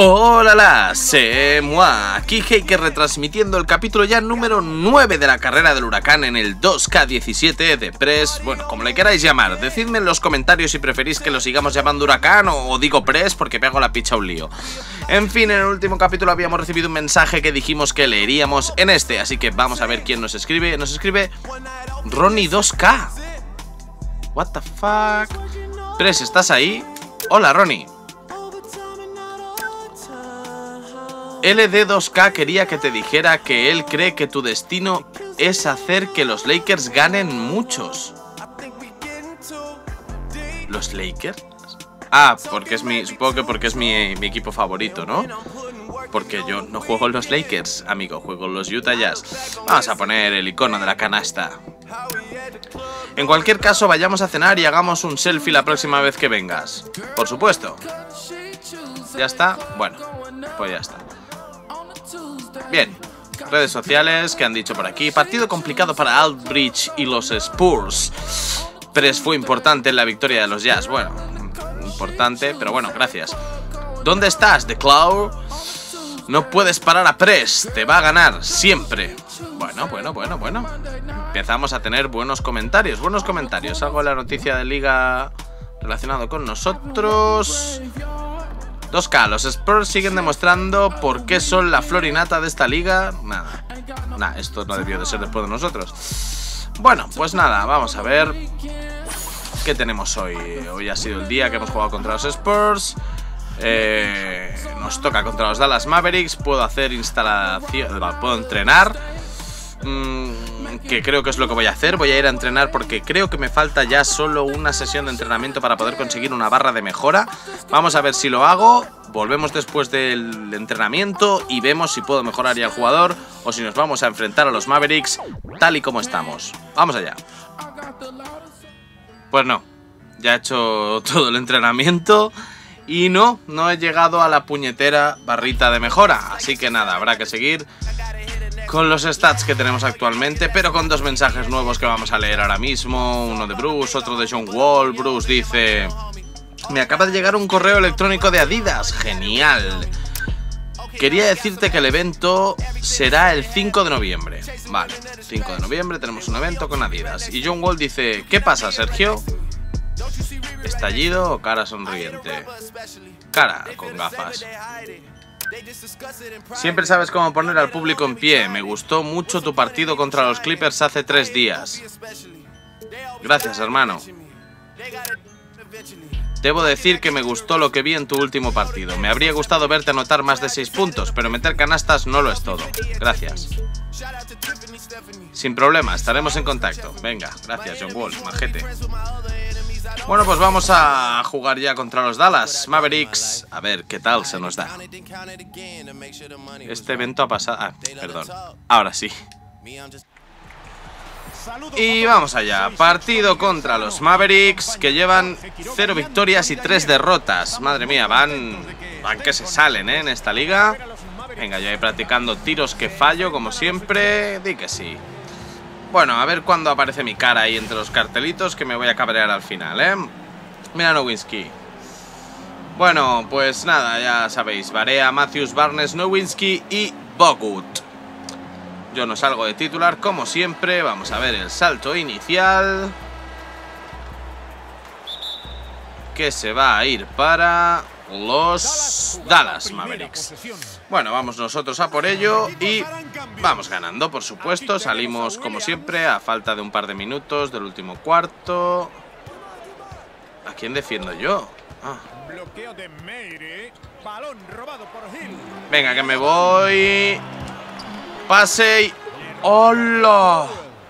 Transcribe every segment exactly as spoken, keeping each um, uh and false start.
Hola, la, c'est moi, aquí Heiker retransmitiendo el capítulo ya número nueve de la carrera del huracán en el dos K diecisiete de Press, bueno, como le queráis llamar. Decidme en los comentarios si preferís que lo sigamos llamando huracán o, o digo Press porque me hago la picha un lío. En fin, en el último capítulo habíamos recibido un mensaje que dijimos que leeríamos en este, así que vamos a ver quién nos escribe. Nos escribe Ronnie dos K. What the fuck. Press, ¿estás ahí? Hola, Ronnie. L D dos K quería que te dijera que él cree que tu destino es hacer que los Lakers ganen muchos. ¿Los Lakers? Ah, porque es mi... Supongo que porque es mi, mi equipo favorito, ¿no? Porque yo no juego en los Lakers, amigo, juego en los Utah Jazz. Vamos a poner el icono de la canasta. En cualquier caso, vayamos a cenar y hagamos un selfie la próxima vez que vengas. Por supuesto. ¿Ya está? Bueno, pues ya está. Bien, redes sociales, ¿qué han dicho por aquí? Partido complicado para Aldridge y los Spurs. Press fue importante en la victoria de los Jazz. Bueno, importante, pero bueno, gracias. ¿Dónde estás, The Cloud? No puedes parar a Press, te va a ganar, siempre. Bueno, bueno, bueno, bueno. Empezamos a tener buenos comentarios, buenos comentarios. Algo de la noticia de liga relacionado con nosotros. dos K, los Spurs siguen demostrando por qué son la florinata de esta liga. Nada, nada, esto no debió de ser después de nosotros. Bueno, pues nada, vamos a ver qué tenemos hoy. Hoy ha sido el día que hemos jugado contra los Spurs. Eh, nos toca contra los Dallas Mavericks. Puedo hacer instalación, puedo entrenar. Mm, que creo que es lo que voy a hacer. Voy a ir a entrenar porque creo que me falta ya solo una sesión de entrenamiento para poder conseguir una barra de mejora. Vamos a ver si lo hago. Volvemos después del entrenamiento y vemos si puedo mejorar ya al jugador o si nos vamos a enfrentar a los Mavericks tal y como estamos. Vamos allá. Pues no, ya he hecho todo el entrenamiento y no, no he llegado a la puñetera barrita de mejora. Así que nada, habrá que seguir con los stats que tenemos actualmente, pero con dos mensajes nuevos que vamos a leer ahora mismo. Uno de Bruce, otro de John Wall. Bruce dice: me acaba de llegar un correo electrónico de Adidas. Genial. Quería decirte que el evento será el cinco de noviembre. Vale, cinco de noviembre tenemos un evento con Adidas. Y John Wall dice: ¿qué pasa, Sergio? ¿Estallido o cara sonriente? Cara con gafas. Siempre sabes cómo poner al público en pie. Me gustó mucho tu partido contra los Clippers hace tres días. Gracias, hermano. Debo decir que me gustó lo que vi en tu último partido. Me habría gustado verte anotar más de seis puntos, pero meter canastas no lo es todo. Gracias. Sin problema, estaremos en contacto. Venga, gracias, John Wall, majete. Bueno, pues vamos a jugar ya contra los Dallas Mavericks. A ver qué tal se nos da. Este evento ha pasado... Ah, perdón. Ahora sí. Y vamos allá. Partido contra los Mavericks, que llevan cero victorias y tres derrotas. Madre mía, van... Van que se salen, ¿eh? En esta liga. Venga, yo ahí practicando tiros que fallo, como siempre. Di que sí. Bueno, a ver cuándo aparece mi cara ahí entre los cartelitos, que me voy a cabrear al final, ¿eh? Mira Nowinski. Bueno, pues nada, ya sabéis. Barea, Matthews, Barnes, Nowinski y Bogut. Yo no salgo de titular, como siempre. Vamos a ver el salto inicial, que se va a ir para los Dallas Mavericks. Bueno, vamos nosotros a por ello y vamos ganando, por supuesto. Salimos como siempre a falta de un par de minutos del último cuarto. ¿A quién defiendo yo? Ah. Venga, que me voy. Pase y... ¡Hola!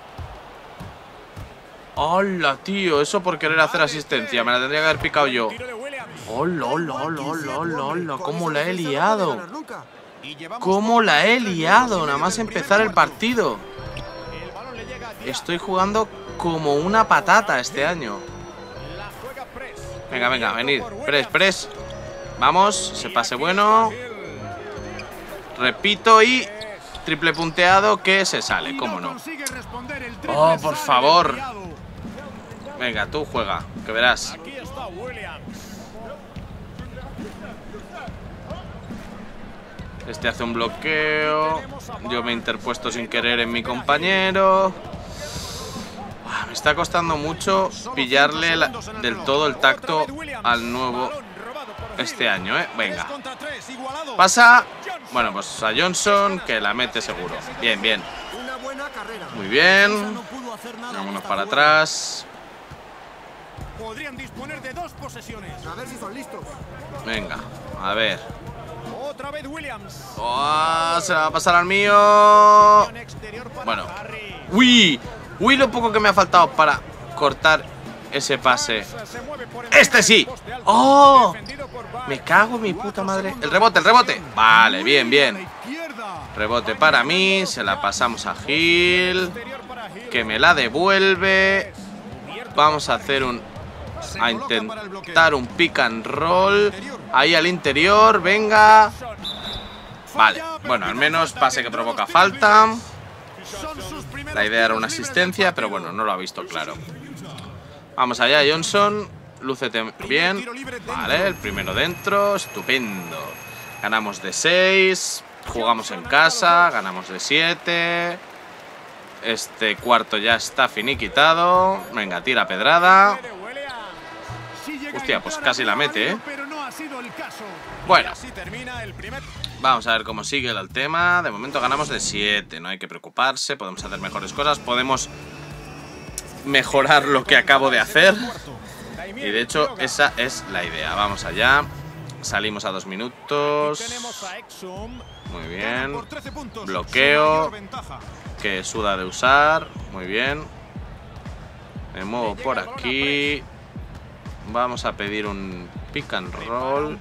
¡Hola, tío! Eso por querer hacer asistencia. Me la tendría que haber picado yo. ¡Hola, hola, hola, hola, hola, hola! ¿Cómo la he liado? ¿Cómo la he liado? Nada más empezar el partido. Estoy jugando como una patata este año. Venga, venga, venid. Press, press. Vamos, se pase bueno. Repito y... triple punteado que se sale, cómo no. Oh, por favor. Venga, tú juega, que verás. Este hace un bloqueo. Yo me he interpuesto sin querer en mi compañero. Me está costando mucho pillarle la, del todo el tacto al nuevo este año, ¿eh? Venga. Pasa. Bueno, pues a Johnson, que la mete seguro. Bien, bien. Muy bien. Vámonos para atrás. Podrían disponer de dos posesiones. A ver si son listos. Venga, a ver. Otra vez Williams. Oh, se la va a pasar al mío. Bueno. Uy. Uy, lo poco que me ha faltado para cortar ese pase. ¡Este sí! ¡Oh! Me cago en mi puta madre. El rebote, el rebote. Vale, bien, bien. Rebote para mí. Se la pasamos a Gil, que me la devuelve. Vamos a hacer un... A intentar un pick and roll. Ahí al interior, venga. Vale, bueno, al menos pase que provoca falta. La idea era una asistencia, pero bueno, no lo ha visto claro. Vamos allá, Johnson. Lúcete bien. Vale, el primero dentro. Estupendo. Ganamos de seis. Jugamos en casa. Ganamos de siete. Este cuarto ya está finiquitado. Venga, tira pedrada. Hostia, pues casi la mete, ¿eh? Bueno, vamos a ver cómo sigue el tema. De momento ganamos de siete. No hay que preocuparse. Podemos hacer mejores cosas. Podemos mejorar lo que acabo de hacer. Y de hecho, esa es la idea. Vamos allá. Salimos a dos minutos. Muy bien. Bloqueo. Que suda de usar. Muy bien. Me muevo por aquí. Vamos a pedir un pick and roll.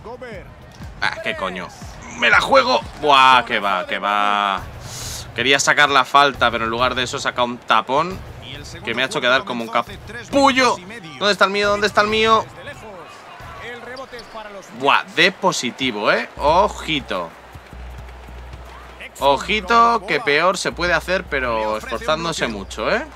Ah, qué coño. ¡Me la juego! ¡Buah! Que va, que va. Quería sacar la falta, pero en lugar de eso he sacado un tapón que me ha hecho quedar como un capullo. ¿Dónde está el mío? ¿Dónde está el mío? Buah, de positivo, ¿eh? Ojito. Ojito, que peor se puede hacer, pero esforzándose mucho, ¿eh?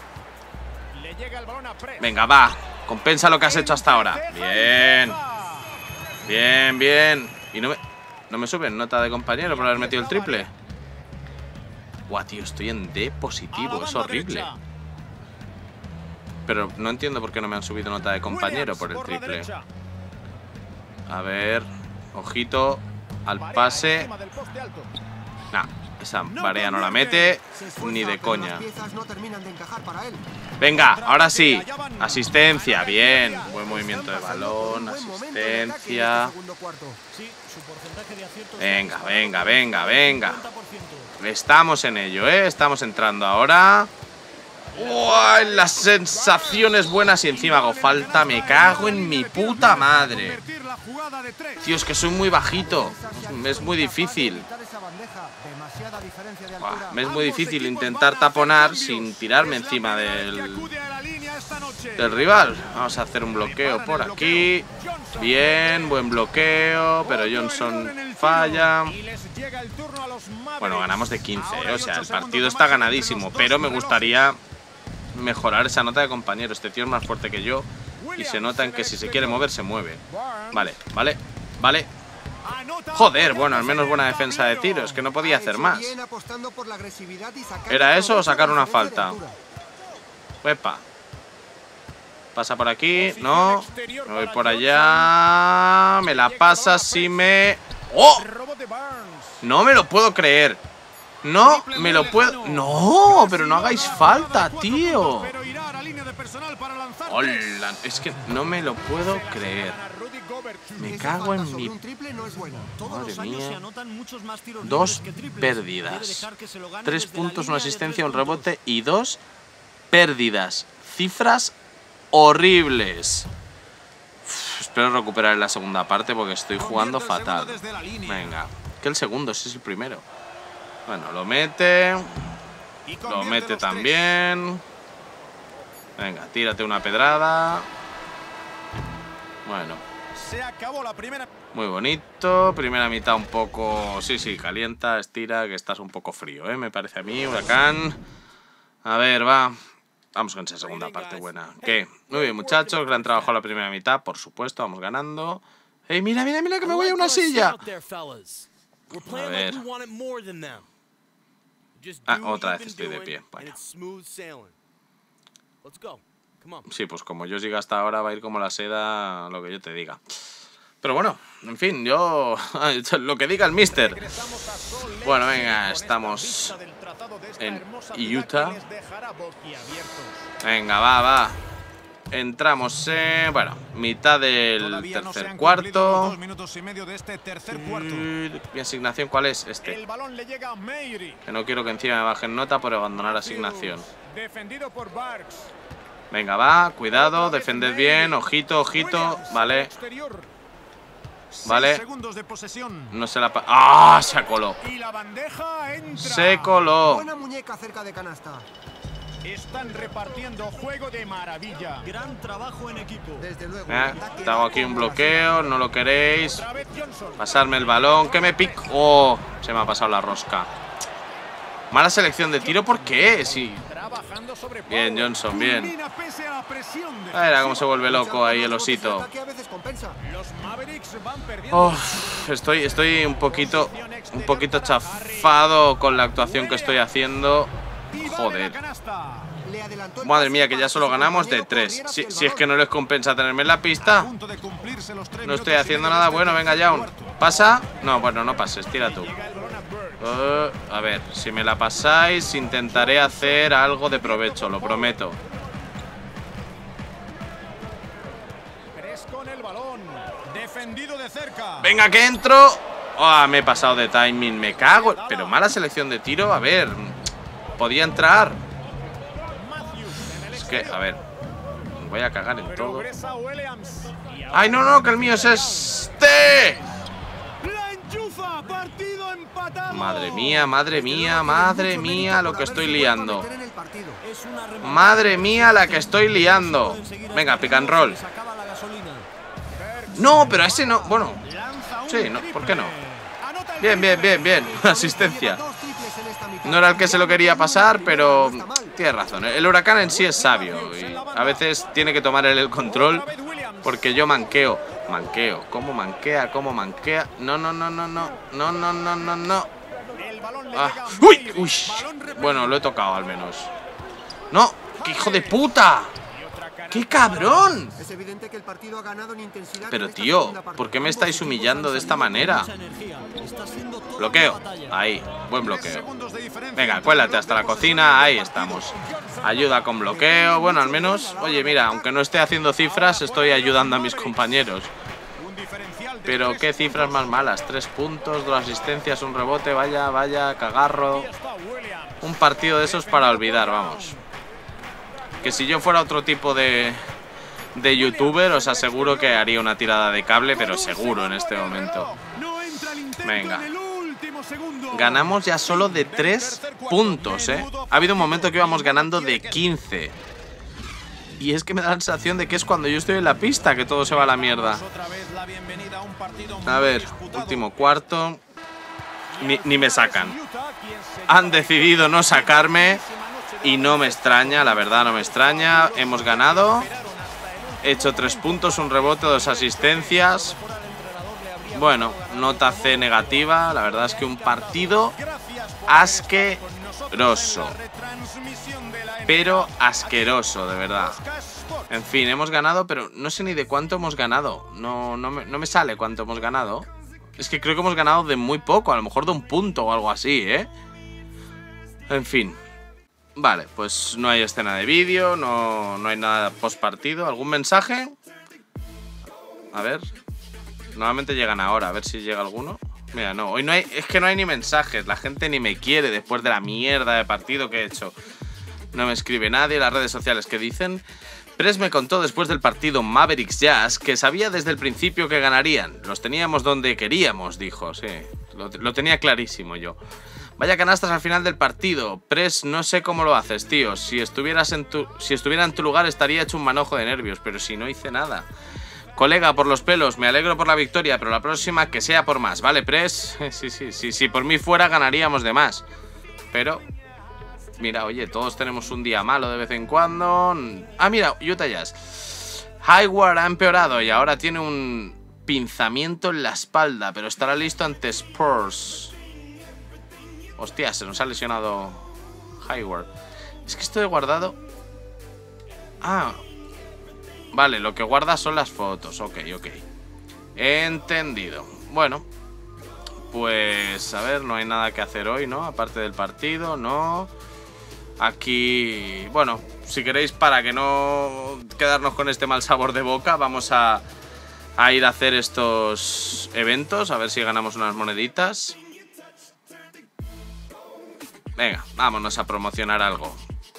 Venga, va. Compensa lo que has hecho hasta ahora. Bien. Bien, bien. Y no me, no me suben nota de compañero por haber metido el triple. Buah, tío, estoy en D positivo. Es horrible. Pero no entiendo por qué no me han subido nota de compañero por el triple. A ver. Ojito al pase. Nah, esa Barea no la mete ni de coña. Venga, ahora sí. Asistencia, bien. Buen movimiento de balón. Asistencia. Venga, venga, venga, venga. Estamos en ello, ¿eh? Estamos entrando ahora. ¡Uy! Las sensaciones buenas y encima hago falta. Me cago en mi puta madre. Tío, es que soy muy bajito. Es muy difícil. Buah, me es muy difícil intentar taponar sin tirarme encima del, del rival. Vamos a hacer un bloqueo por aquí. Bien, buen bloqueo. Pero Johnson falla. Bueno, ganamos de quince, ¿eh? O sea, el partido está ganadísimo. Pero me gustaría mejorar esa nota de compañero. Este tío es más fuerte que yo y se nota en que si se quiere mover, se mueve. Vale, vale, vale. Joder, bueno, al menos buena defensa de tiro. Es que no podía hacer más. ¿Era eso o sacar una falta? Epa. Pasa por aquí, no. Me voy por allá. Me la pasa si me... ¡Oh! No me lo puedo creer. No me lo puedo... No, pero no hagáis falta, tío. Hola, es que no me lo puedo creer. Me cago en mi... Madre mía. Dos pérdidas. Tres puntos, una asistencia, un rebote y dos pérdidas. Cifras horribles. Uf, espero recuperar en la segunda parte porque estoy jugando fatal. Venga, que el segundo, ese es el primero. Bueno, lo mete. Lo mete también. Venga, tírate una pedrada. Bueno. Muy bonito. Primera mitad un poco... Sí, sí, calienta, estira, que estás un poco frío, ¿eh? Me parece a mí, Huracán. A ver, va. Vamos con esa segunda parte buena. ¿Qué? Muy bien, muchachos. Gran trabajo la primera mitad, por supuesto. Vamos ganando. ¡Ey, mira, mira, mira, que me voy a una silla! A ver. Ah, otra vez estoy de pie. Bueno. Sí, pues como yo siga hasta ahora va a ir como la seda lo que yo te diga. Pero bueno, en fin, yo... lo que diga el mister. Bueno, venga, estamos en Utah. Venga, va, va. Entramos en... bueno, mitad del tercer cuarto. ¿Mi asignación cuál es? Este. Que no quiero que encima me bajen nota por abandonar asignación. Venga, va, cuidado, defended bien, ojito, ojito. Vale. Vale. No se la... ¡Ah! Se coló. Se coló. Buena muñeca cerca de canasta. Están repartiendo juego de maravilla. Gran trabajo en equipo. Desde luego. Eh, te hago aquí un bloqueo, no lo queréis. Pasarme el balón, que me pico. ¡Oh! Se me ha pasado la rosca. Mala selección de tiro, ¿por qué? Sí. Bien, Johnson, bien. Mira cómo se vuelve loco ahí el osito. Oh, estoy, estoy un poquito, un poquito chafado con la actuación que estoy haciendo. Joder. Madre mía, que ya solo ganamos de tres. Si, si es que no les compensa tenerme en la pista. No estoy haciendo nada bueno, venga ya. ¿Pasa? No, bueno, no pases, tira tú. Uh, a ver, si me la pasáis, intentaré hacer algo de provecho, lo prometo. Venga, que entro. Oh, me he pasado de timing, me cago. Pero mala selección de tiro, a ver. Podía entrar. Es que, a ver, voy a cagar en todo. ¡Ay, no, no! Que el mío es este. Madre mía, madre mía, madre mía lo que estoy liando. Madre mía la que estoy liando. Venga, pick and roll. No, pero ese no, bueno. Sí, no, ¿por qué no? Bien, bien, bien, bien. Asistencia. No era el que se lo quería pasar, pero tienes razón. El huracán en sí es sabio y a veces tiene que tomar él el control porque yo manqueo. Manqueo, ¿cómo manquea? ¿Cómo manquea? No, no, no, no, no. No, no, no, no, no. Ah. ¡Uy! ¡Uy! Bueno, lo he tocado al menos. ¡No! ¡Qué hijo de puta! ¡Qué cabrón! Pero tío, ¿por qué me estáis humillando de esta manera? Bloqueo. Ahí, buen bloqueo. Venga, cuélate hasta la cocina. Ahí estamos. Ayuda con bloqueo. Bueno, al menos, oye, mira, aunque no esté haciendo cifras, estoy ayudando a mis compañeros. Pero qué cifras más malas. Tres puntos, dos asistencias, un rebote. Vaya, vaya, cagarro. Un partido de esos para olvidar, vamos. Que si yo fuera otro tipo de, de youtuber, os aseguro que haría una tirada de cable, pero seguro en este momento. Venga. Ganamos ya solo de tres puntos, ¿eh? Ha habido un momento que íbamos ganando de quince. Y es que me da la sensación de que es cuando yo estoy en la pista que todo se va a la mierda. A ver, último cuarto. Ni, ni me sacan. Han decidido no sacarme. Y no me extraña, la verdad no me extraña. Hemos ganado. He hecho tres puntos, un rebote, dos asistencias. Bueno, nota C negativa. La verdad es que un partido asqueroso. Pero asqueroso, de verdad. En fin, hemos ganado, pero no sé ni de cuánto hemos ganado. No, no, me, no me sale cuánto hemos ganado. Es que creo que hemos ganado de muy poco. A lo mejor de un punto o algo así, ¿eh? En fin. Vale, pues no hay escena de vídeo, no, no hay nada post partido. ¿Algún mensaje? A ver. Normalmente llegan ahora, a ver si llega alguno. Mira, no, hoy no hay, es que no hay ni mensajes. La gente ni me quiere después de la mierda de partido que he hecho. No me escribe nadie. Las redes sociales que dicen. Press me contó después del partido Mavericks Jazz que sabía desde el principio que ganarían. Los teníamos donde queríamos, dijo, sí. Lo, lo tenía clarísimo yo. Vaya canastas al final del partido. Press, no sé cómo lo haces, tío. Si estuvieras en tu, si estuviera en tu lugar estaría hecho un manojo de nervios, pero si no hice nada. Colega, por los pelos, me alegro por la victoria, pero la próxima que sea por más, ¿vale, Press? Sí, sí, sí, si por mí fuera ganaríamos de más. Pero, mira, oye, todos tenemos un día malo de vez en cuando. Ah, mira, Utah Jazz. Hayward ha empeorado y ahora tiene un... pinzamiento en la espalda, pero estará listo ante Spurs. Hostia, se nos ha lesionado Hayward. Es que esto de guardado... Ah, vale, lo que guarda son las fotos. Ok, ok. Entendido. Bueno, pues a ver, no hay nada que hacer hoy, ¿no? Aparte del partido, no. Aquí, bueno, si queréis, para que no quedarnos con este mal sabor de boca, vamos a, a ir a hacer estos eventos, a ver si ganamos unas moneditas. Venga, vámonos a promocionar algo.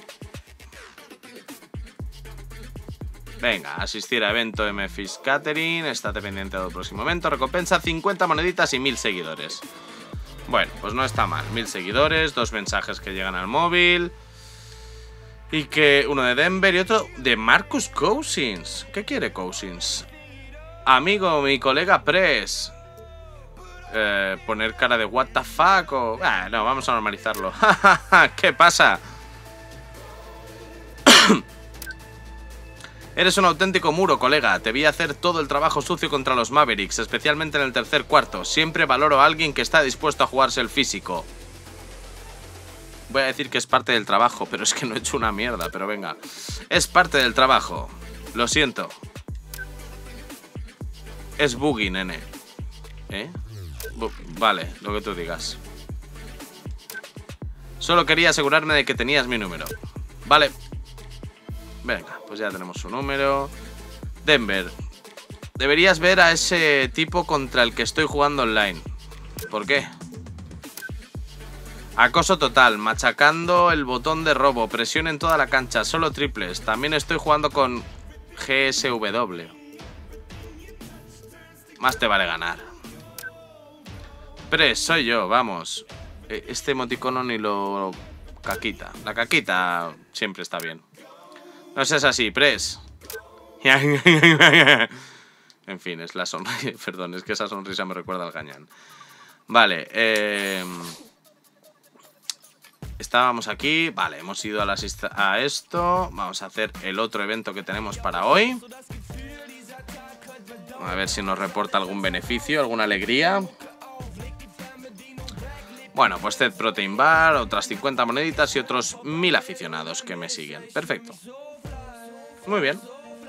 Venga, asistir a evento M F I S Catering, estate pendiente del próximo evento, recompensa cincuenta moneditas y mil seguidores. Bueno, pues no está mal, mil seguidores, dos mensajes que llegan al móvil. Y que uno de Denver y otro de Marcus Cousins. ¿Qué quiere Cousins? Amigo, mi colega Press. Eh, poner cara de what the fuck o... Ah, no, vamos a normalizarlo. ¿Qué pasa? Eres un auténtico muro, colega. Te vi hacer todo el trabajo sucio contra los Mavericks, especialmente en el tercer cuarto. Siempre valoro a alguien que está dispuesto a jugarse el físico. Voy a decir que es parte del trabajo, pero es que no he hecho una mierda, pero venga. Es parte del trabajo. Lo siento. Es boogie, nene. ¿Eh? Bu- vale, lo que tú digas. Solo quería asegurarme de que tenías mi número. Vale. Venga, pues ya tenemos su número. Denver. Deberías ver a ese tipo contra el que estoy jugando online. ¿Por qué? Acoso total, machacando el botón de robo, presión en toda la cancha, solo triples. También estoy jugando con G S W. Más te vale ganar. Press, soy yo, vamos. Este emoticono ni lo caquita. La caquita siempre está bien. No seas así, Press. En fin, es la sonrisa. Perdón, es que esa sonrisa me recuerda al gañán. Vale, eh... estábamos aquí, vale, hemos ido a, la a esto. Vamos a hacer el otro evento que tenemos para hoy. A ver si nos reporta algún beneficio, alguna alegría. Bueno, pues Zed Protein Bar, otras cincuenta moneditas y otros mil aficionados que me siguen. Perfecto. Muy bien.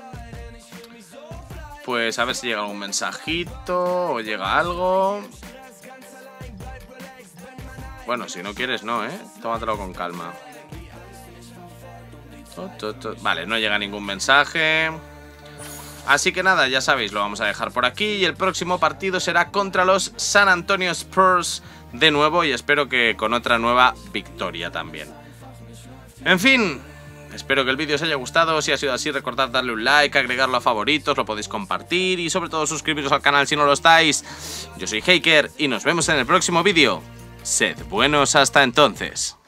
Pues a ver si llega algún mensajito o llega algo. Bueno, si no quieres, no, ¿eh? Tómatelo con calma. Vale, no llega ningún mensaje. Así que nada, ya sabéis, lo vamos a dejar por aquí. Y el próximo partido será contra los San Antonio Spurs de nuevo. Y espero que con otra nueva victoria también. En fin, espero que el vídeo os haya gustado. Si ha sido así, recordad darle un like, agregarlo a favoritos, lo podéis compartir. Y sobre todo suscribiros al canal si no lo estáis. Yo soy Heiker y nos vemos en el próximo vídeo. Sed buenos hasta entonces.